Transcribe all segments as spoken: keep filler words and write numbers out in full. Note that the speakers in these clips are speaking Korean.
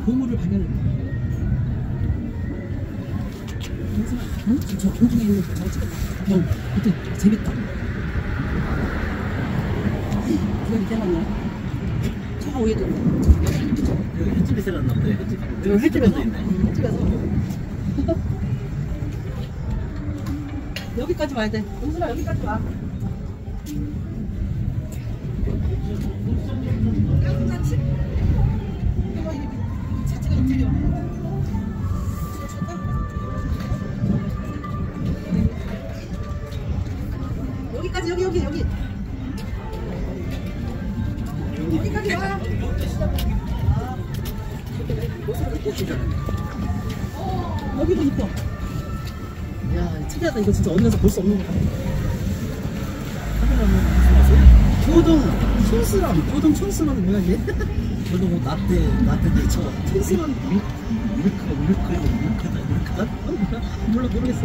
보물을 발견했다. 응? 지금 저 공중에 있는 거 저거 찍었다. 형, 그때 재밌다. 그거 밑에 났네. 저 위에도 있네. 여기 횟집에서 났나 보다. 횟집. 여기 횟집에서 있네. 횟집에서. 여기까지 와야 돼. 용순아 여기까지 와. 깜짝치? 이거 이게 자체가 인테리어. 여기까지 여기 여기 여기. 여기까지 와. 여기도 이뻐. 야, 특이하다. 이거 진짜 어디 가서 볼 수 없는 거 같아. 카메라는 무슨 맛이에요? 교동 촌스런. 교동 촌스런은 뭐야 이게? 저도 뭐 라떼, 라떼 내쳐. 촌스런. 밀크, 밀크, 밀크다, 밀크다? 몰라 모르겠어.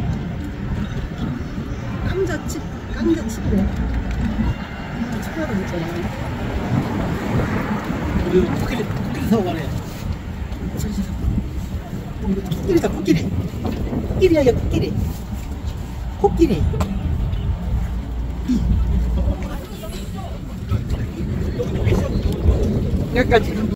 깜자칩, 깜자칩이래. 아, 특이하다 진짜. 우리 코끼리, 코끼리 사고 가네. 코끼리다 코끼리. 코끼리야 이거 코끼리. 코끼리. 여기까지.